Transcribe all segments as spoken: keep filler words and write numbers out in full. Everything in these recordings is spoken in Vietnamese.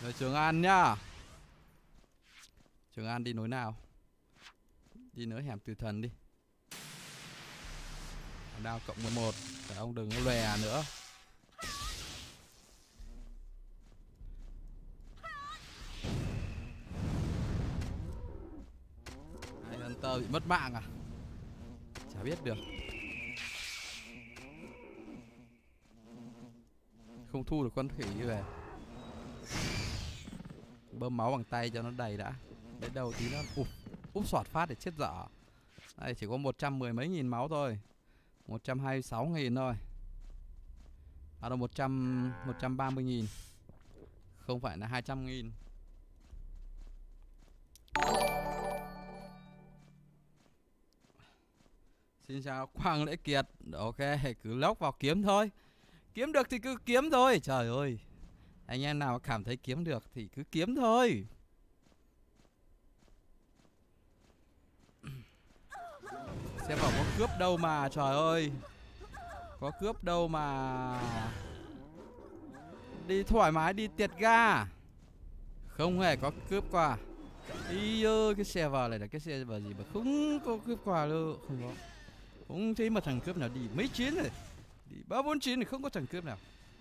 Rồi Trường An nhá. Trường An đi nối nào? Đi nối hẻm Tử Thần đi. Đao cộng mười một. Để ông đừng có lòe nữa. Hai Hunter bị mất mạng à? Chả biết được. Không thu được con khỉ về. Bơm máu bằng tay cho nó đầy đã. Đến đầu tí nó úp úp xoạt phát để chết dở. Đây chỉ có một trăm mười mấy nghìn máu thôi. Một trăm hai mươi sáu nghìn thôi. À đâu một trăm một trăm ba mươi nghìn. Không phải là hai trăm nghìn. Xin chào Quang Lễ Kiệt. Ok, cứ lốc vào kiếm thôi. Kiếm được thì cứ kiếm thôi. Trời ơi, anh em nào cảm thấy kiếm được thì cứ kiếm thôi. Xem bảo có cướp đâu mà. Trời ơi, có cướp đâu mà. Đi thoải mái, đi tiệt ga. Không hề có cướp quà. Ý ơi, cái xe vào này là cái xe vào gì mà không có cướp quà luôn. Không có. Không thấy mà thằng cướp nào đi mấy chuyến rồi. Đi ba bốn chuyến thì không có thằng cướp nào.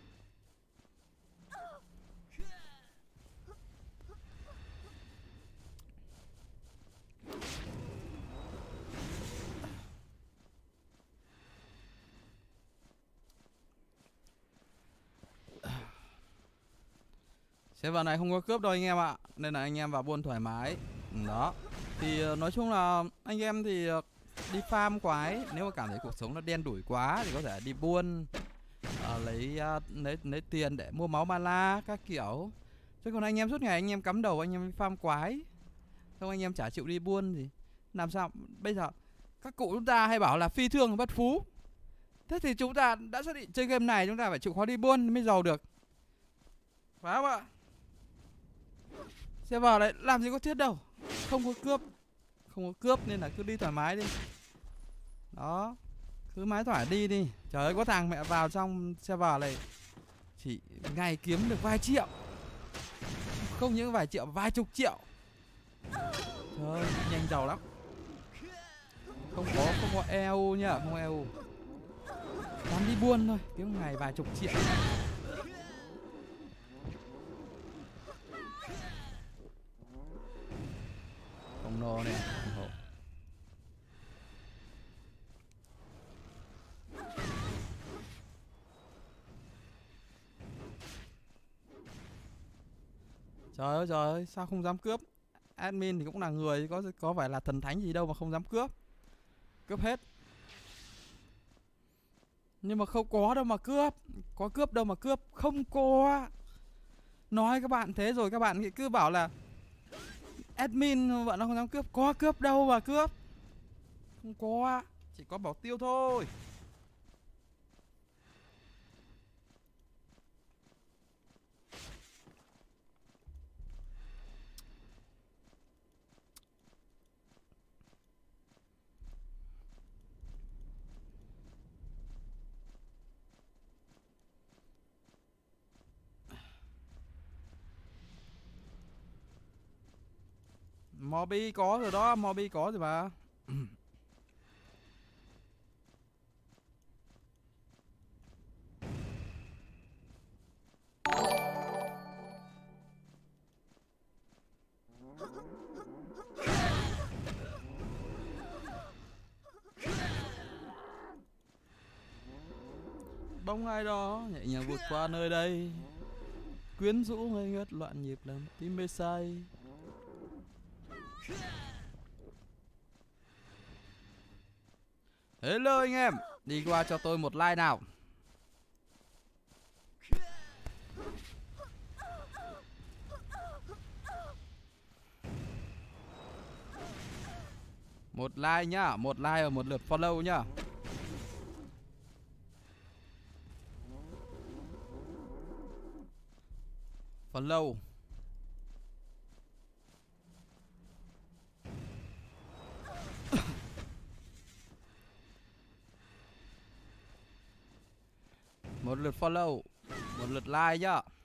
Server này không có cướp đâu anh em ạ. Nên là anh em vào buôn thoải mái. Đó. Thì nói chung là anh em thì đi farm quái. Nếu mà cảm thấy cuộc sống nó đen đủi quá thì có thể đi buôn, à, lấy, uh, lấy lấy tiền để mua máu mana các kiểu. Chứ còn anh em suốt ngày anh em cắm đầu anh em đi farm quái, không anh em chả chịu đi buôn gì. Làm sao bây giờ các cụ chúng ta hay bảo là phi thương bất phú. Thế thì chúng ta đã xác định chơi game này chúng ta phải chịu khó đi buôn mới giàu được, phải không ạ? Xe vào đấy làm gì có thiết đâu. Không có cướp. Không có cướp nên là cứ đi thoải mái đi. Đó. Cứ mái thoải đi đi. Trời ơi, có thằng mẹ vào trong xe vào này chỉ ngày kiếm được vài triệu. Không những vài triệu, vài chục triệu. Trời ơi, nhanh giàu lắm. Không có, không có e u nhá, không e u. Toàn đi buôn thôi, kiếm ngày vài chục triệu. Không nô này, ủng hộ. Trời ơi trời ơi, sao không dám cướp? Admin thì cũng là người, có có phải là thần thánh gì đâu mà không dám cướp. Cướp hết. Nhưng mà không có đâu mà cướp. Có cướp đâu mà cướp. Không có. Nói các bạn thế rồi các bạn cứ bảo là admin bọn nó không dám cướp. Có cướp đâu mà cướp. Không có. Chỉ có bảo tiêu thôi. Mobi có rồi đó, Mobi có rồi mà. Bóng ai đó nhẹ nhàng vượt qua nơi đây, quyến rũ ngây ngất loạn nhịp làm tim mê say. Hello anh em, đi qua cho tôi một like nào. Một like nhá, một like và một lượt follow nhá. Follow. Một lượt follow, một lượt like nhá.